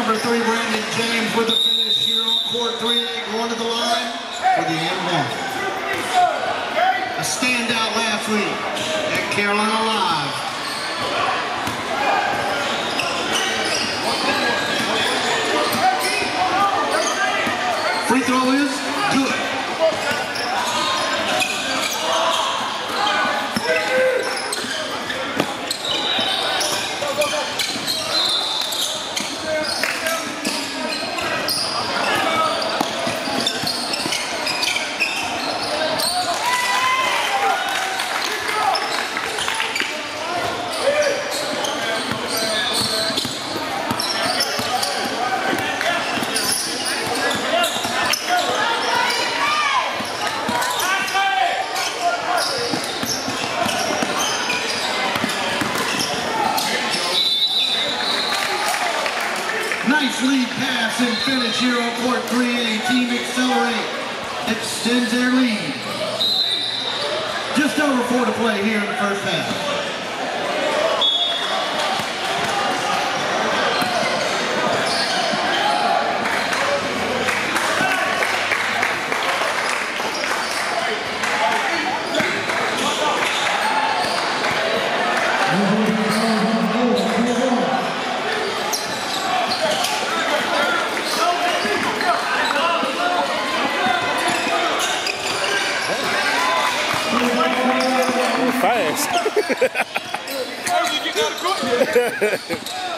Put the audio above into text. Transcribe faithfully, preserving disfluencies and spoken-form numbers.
number three, Brandon James, with the finish here on court three A, going to the line for the and one. A standout last week at Carolina Live. Free throw is good. Nice lead pass and finish here on court three A. Team Accelerate extends their lead. Just over four to play here in the first half. Fast.